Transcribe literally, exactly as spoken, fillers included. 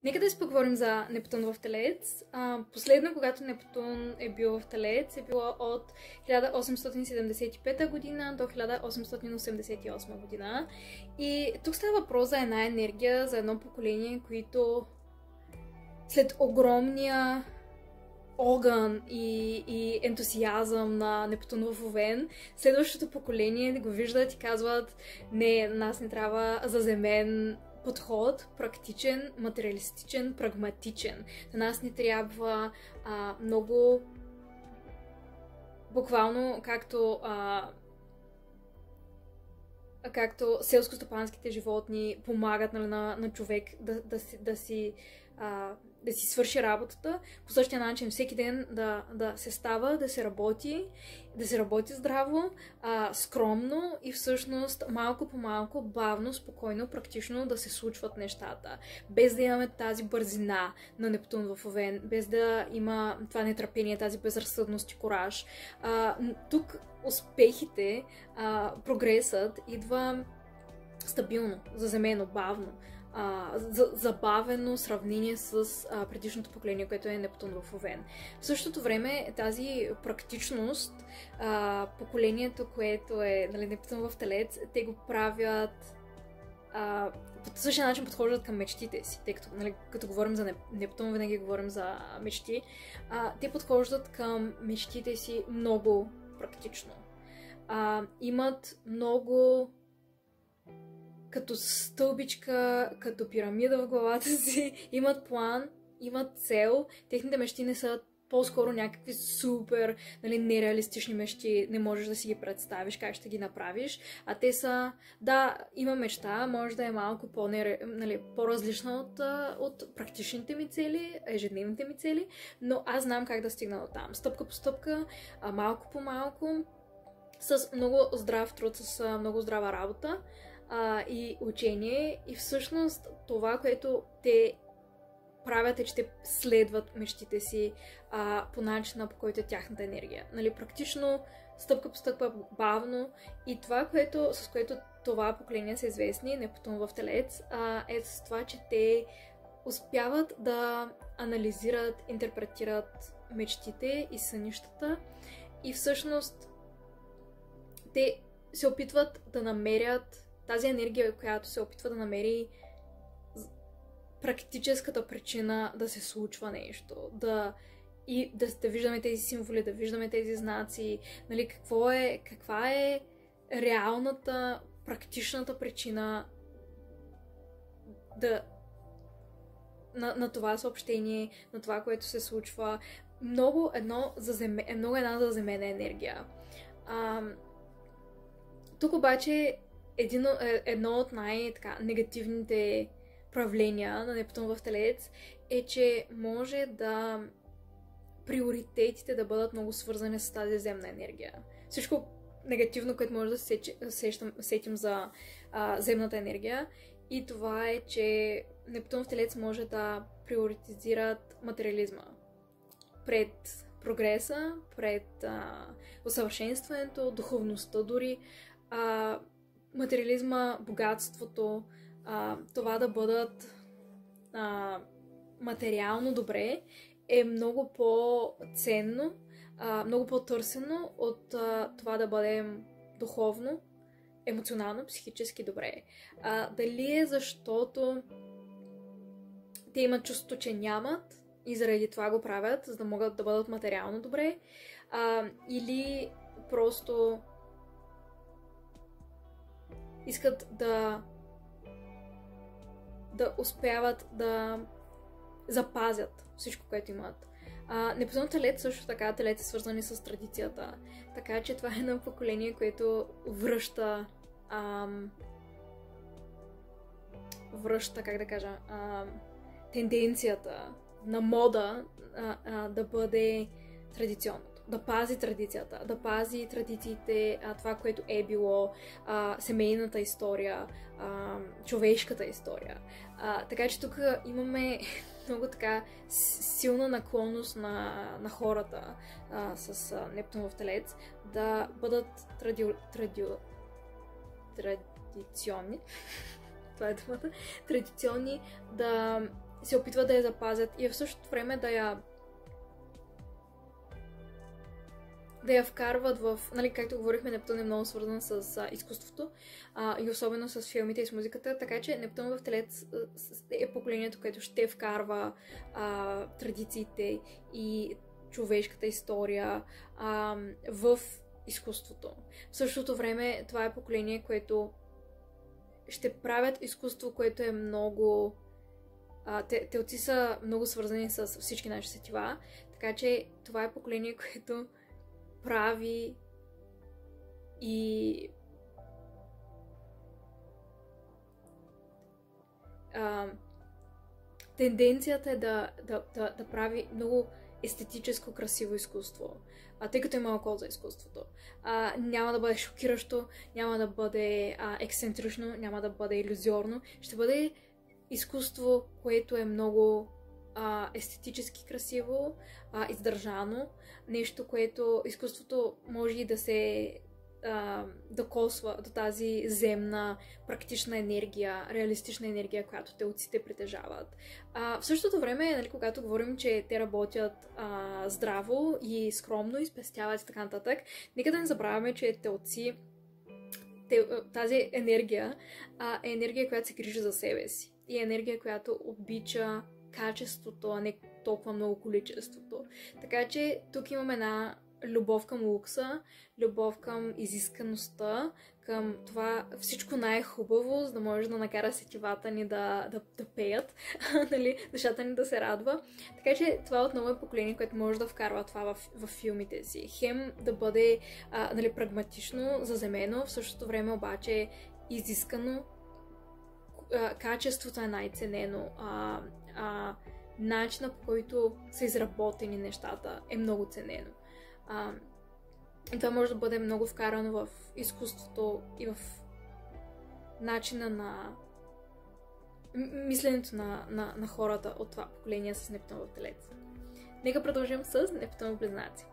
Нека да си поговорим за Нептун в Телец. А, последно, когато Нептун е бил в Телец, е било от хиляда осемстотин седемдесет и пета година до хиляда осемстотин осемдесет и осма година. И тук става въпрос за една енергия, за едно поколение, които след огромния огън и, и ентусиазъм на Нептун в Овен, следващото поколение го виждат и казват: не, нас не трябва заземен подход, практичен, материалистичен, прагматичен. На нас не трябва а, много буквално както а, както селско-стопанските животни помагат, нали, на, на човек да, да, си, да, си, а, да си свърши работата. По същия начин всеки ден да, да се става, да се работи, да се работи здраво, а, скромно и всъщност малко по малко, бавно, спокойно, практично да се случват нещата. Без да имаме тази бързина на Нептун в Овен, без да има това нетърпение, тази безразсъдност и кураж. А, тук успехите, а, прогресът идва стабилно, заземено, бавно, а, забавено сравнение с а, предишното поколение, което е Нептун в Овен. В същото време тази практичност, а, поколението, което е, нали, Нептун в Телец, те го правят а, по същия начин подхождат към мечтите си, тъй като, нали, като говорим за Нептун, винаги говорим за мечти. А, те подхождат към мечтите си много практично. А, имат много като стълбичка, като пирамида в главата си, имат план, имат цел. Техните мечти не са по-скоро някакви супер, нали, нереалистични мечти, не можеш да си ги представиш как ще ги направиш, а те са, да, има мечта, може да е малко по, нали, по-различна от, от практичните ми цели, ежедневните ми цели, но аз знам как да стигна до там. Стъпка по стъпка, малко по малко, с много здрав труд, с много здрава работа а, и учение. И всъщност това, което те правят, е, че те следват мечтите си а, по начина, по който е тяхната енергия. Нали, практично, стъпка по стъпка, бавно. И това, което, с което това поколение са известни, Нептун в Телец, а, е с това, че те успяват да анализират, интерпретират мечтите и сънищата. И всъщност те се опитват да намерят тази енергия, която се опитва да намери практическата причина да се случва нещо, да, и да, да виждаме тези символи, да виждаме тези знаци, нали, какво е, каква е реалната, практичната причина да, на, на това съобщение, на това, което се случва. Много, едно заземе, много една заземена енергия. А, тук обаче един, едно от най-негативните правления на Нептун в Телец е, че може да приоритетите да бъдат много свързани с тази земна енергия. Всичко негативно, което може да се сещам, сетим за а, земната енергия, и това е, че Нептун в Телец може да приоритизират материализма пред прогреса, пред а, усъвършенстването, духовността дори, а, материализма, богатството, а, това да бъдат а, материално добре е много по-ценно, а, много по-търсено от а, това да бъдем духовно, емоционално, психически добре. А, дали е защото те имат чувство, че нямат и заради това го правят, за да могат да бъдат материално добре, а, или просто искат да да успяват да запазят всичко, което имат. А, Нептун Телец също така, Телец е свързани с традицията. Така че това е едно поколение, което връща ам, връща, как да кажа, ам, тенденцията на мода а, а, да бъде традиционното. Да пази традицията, да пази традициите, а, това, което е било, а, семейната история, а, човешката история. А, така че тук имаме много така силна наклонност на, на хората а, с а, Нептун в Телец да бъдат тради... Тради... традиционни. Това е думата. Традиционни, да се опитват да я запазят и в същото време да я да я вкарват в, нали, както говорихме, Нептун е много свързан с а, изкуството а, и особено с филмите и с музиката, така че Нептун в Телец е поколението, което ще вкарва а, традициите и човешката история а, в изкуството. В същото време това е поколение, което ще правят изкуство, което е много... А, те, телци са много свързани с всички наши сетива, така че това е поколение, което прави и а, тенденцията е да, да, да, да прави много естетическо, красиво изкуство, а, тъй като има окол за изкуството. А, няма да бъде шокиращо, няма да бъде а, ексцентрично, няма да бъде илюзорно, ще бъде изкуство, което е много а, естетически красиво, а, издържано, нещо, което изкуството може и да се а, докосва до тази земна, практична енергия, реалистична енергия, която телците притежават. А, в същото време, нали, когато говорим, че те работят а, здраво и скромно и спестяват и така нататък, нека да не забравяме, че телци, тази енергия а, е енергия, която се грижи за себе си. И енергия, която обича качеството, а не толкова много количеството. Така че тук имаме една любов към лукса, любов към изискаността, към това всичко най-хубаво, за да може да накара сетивата ни да, да, да пеят, нали, душата ни да се радва. Така че това отново е поколение, което може да вкарва това в, в филмите си. Хем да бъде а, нали, прагматично, заземено, в същото време обаче изискано, а, качеството е най-ценено, а, а, начинът, по който са изработени нещата, е много ценено. А, и това може да бъде много вкарано в изкуството и в начина на мисленето на, на, на хората от това поколение с Нептун в Телец. Нека продължим с Нептун в Близнаци.